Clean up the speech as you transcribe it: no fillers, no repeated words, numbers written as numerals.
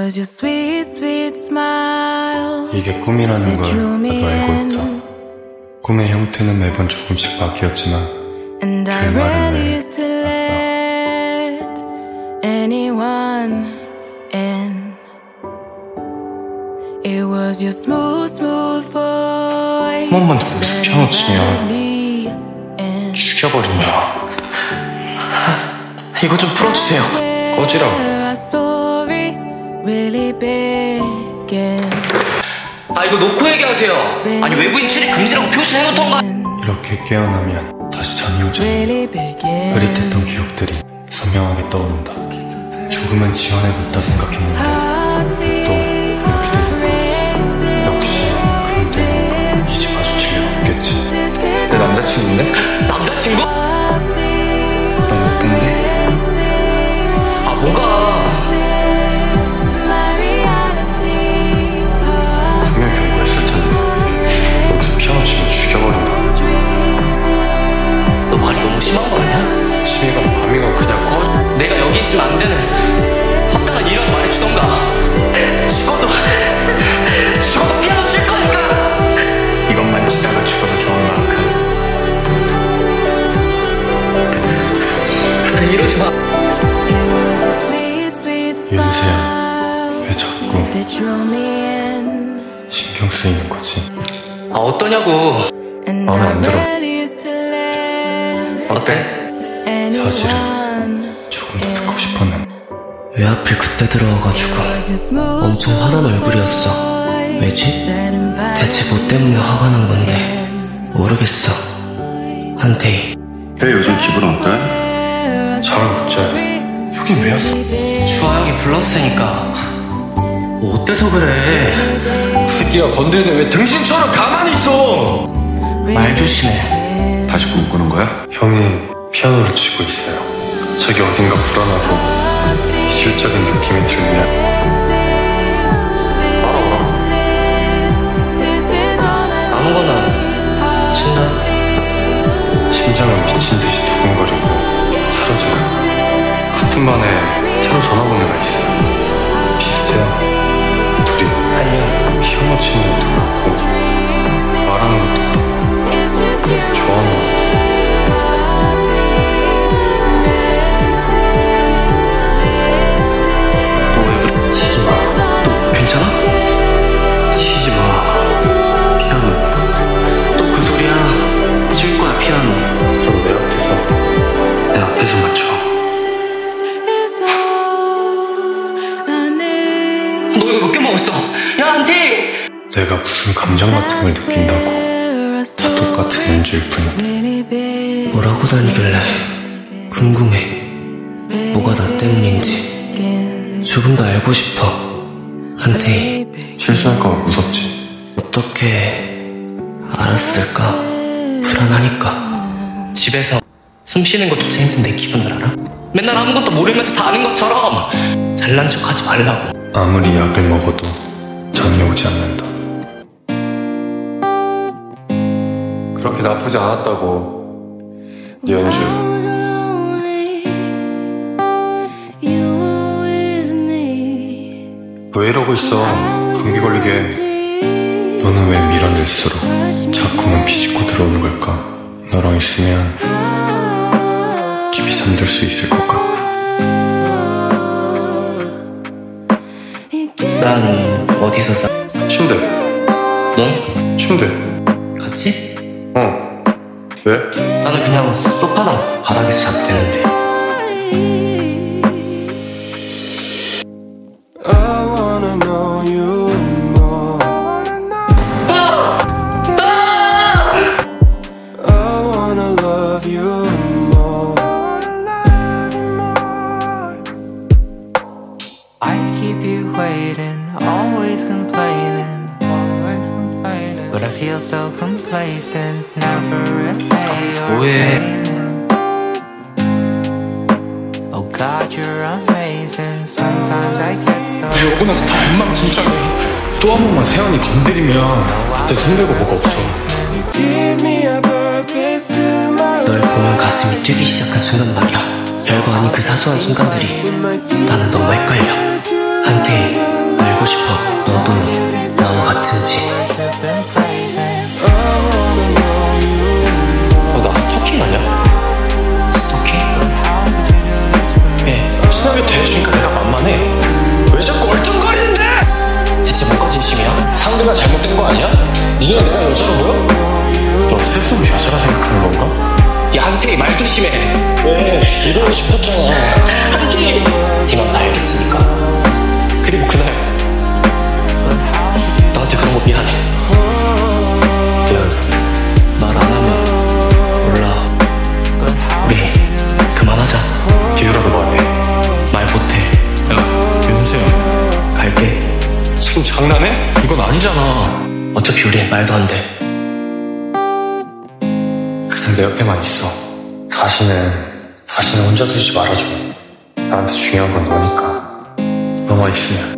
was your sweet, sweet smile. 이게 꿈이라는 걸 나도 알고 있다. 꿈의 형태는 매번 조금씩 바뀌었지만 And I rarely used to let anyone in. It was your smooth, smooth voice. 한 번만 더 피아노 치면 죽여버린다. 이거 좀 풀어주세요. 꺼지라고. 아, 이거 놓고 얘기하세요. 아니, 외부인 출입 금지라고 표시해놓던가. 이렇게 깨어나면 다시 잠이 오자. 흐릿했던 기억들이 선명하게 떠오른다. 조금은 지원해고 있다 생각했는데 또 이렇게 되니까 역시 근데 이제 마주칠 일 없겠지. 내 남자친구인데? 남자친구? 넌 어떤데? 아, 뭐가. 분명 경고했을 텐데 너 피아노 치면 죽여버린다. 너 말이 너무 심한 거 아니야? 취미가 밤이가 그냥 꺼져. 내가 여기 있으면 안 되는 합당한 이유라도 말해주던가. 죽어도 피아노 칠 거니까. 이것만 치다가 죽어도 좋은 만큼. 이러지 마. 윤세야, 왜 자꾸 신경 쓰이는 거지? 아, 어떠냐고. 마음에 안 들어. 어때? 사실은 조금 더 듣고 싶었는데 왜 하필 그때 들어와가지고 엄청 화난 얼굴이었어. 왜지? 대체 뭐 때문에 화가 난 건데 모르겠어. 한태희. 왜 요즘 기분 어때? 잠을 못 자요. 여긴 왜 왔어? 주아 형이 불렀으니까. 뭐 어때서 그래? 그 새끼가 건드리는데 왜 등신처럼 가만히 있어? 말 조심해. 다시 꿈꾸는 거야? 형이 피아노를 치고 있어요. 갑자기 어딘가 불안하고 이질적인 느낌이 들면 아무거나 친다. 심장은 미친 듯이 두근거리고 사라져요. 같은 반에 새로 전화번호가 있어요. 비슷해요. 둘이 안녕. 피아노 치는 것도 그렇고 말하는 것도 그렇고 좋아하는 거. 치지 마. 너 괜찮아? 치지 마. 피아노. 또 그 소리야. 칠 거야, 피아노. 그럼 내 앞에서 맞춰. 너 이거 몇 개 먹었어? 야, 한태희! 내가 무슨 감정 같은 걸 느낀다고. 다 똑같은 연주일 뿐이야. 뭐라고 다니길래 궁금해. 뭐가 나 때문인지 조금 더 알고 싶어. 한태희. 실수할까 봐 무섭지. 어떻게 알았을까? 불안하니까. 집에서 숨 쉬는 것조차 힘든 내 기분을 알아? 맨날 아무것도 모르면서 다 아는 것처럼 잘난 척하지 말라고. 아무리 약을 먹어도 잠이 오지 않는다. 그렇게 나쁘지 않았다고. 네 연주. 왜 이러고 있어? 감기 걸리게. 너는 왜 밀어낼수록 자꾸만 비집고 들어오는 걸까? 너랑 있으면 깊이 잠들 수 있을 것 같고. 난 어디서 자? 침대. 넌? 침대. 같이? 왜? 나는 그냥 소파나 바닥에서 자도 되는데. I keep you waiting, always complaining, but I feel so complacent, never repay or payment. Oh God, you're amazing. Sometimes I get so. 이러고 나서 다 엉망진창해. 또 한 번만 세연이 건드리면 그때 손대고 뭐가 없어. 널 보면 가슴이 뛰기 시작한 순간 말이야. 별거 아닌 그 사소한 순간들이 나는 너무 헷갈려. 한태희. 싶어. 너도 나와 같은지. 나 스토킹 아니야? 스토킹? 친하게 대해주니까 내가 만만해. 왜 자꾸 얼쩡거리는데? 대체 뭐가 진심이야? 상대가 잘못된 거 아니야? 니가 내가 여자로 보여? 너 스스로 여자라 생각하는 건가? 야, 한태희 말 조심해. 왜? 이러고 싶었잖아. 한태희! 네맘 다 알겠으니까. 그리고 그날 너한테 그런 거 미안해. 미안. 말 안 하면 몰라. 우리 그만하자. 뒤로라도 말해. 말 못해. 야, 윤수야. 갈게. 지금 장난해? 이건 아니잖아. 어차피 우리 말도 안 돼. 그냥 내 옆에만 있어. 다시는 혼자 두지 말아줘. 나한테 중요한 건 너니까. 너만 있으면